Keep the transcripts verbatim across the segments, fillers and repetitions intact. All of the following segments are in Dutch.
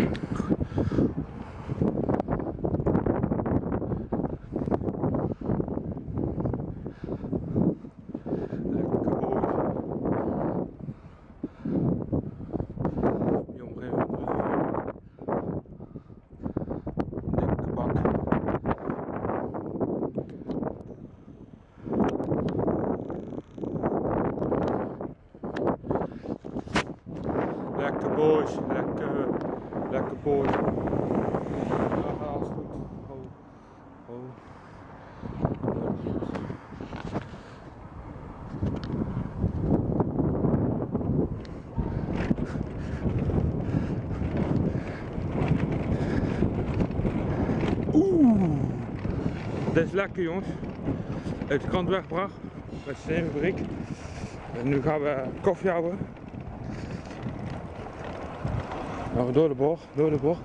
Lekker boys, lekker, lekker boys. Ja, alles goed. Oh, oh. Oeh, dit is lekker jongens. Uit de krant weggebracht bij de steenfabriek. En nu gaan we koffie houden. Gaan we door de bocht, door de bocht.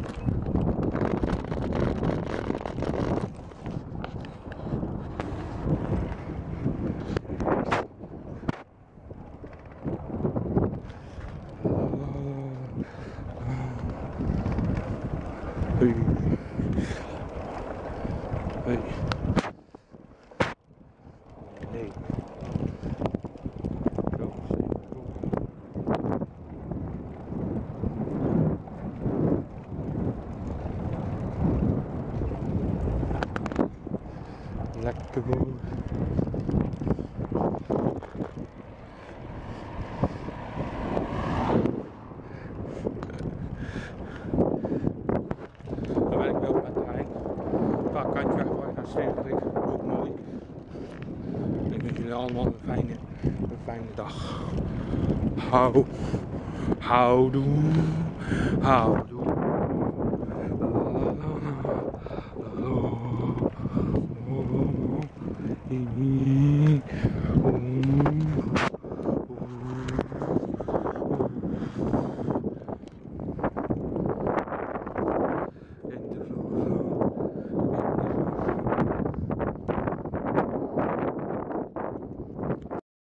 Hey. Hey. Nee. Lekker boer. Dan ben ik wel op het terrein. Een paar kantjes weggebracht naar Steenfabriek. Ook mooi. Ik wens jullie allemaal een fijne, een fijne dag. Hou, houdoe, houdoe.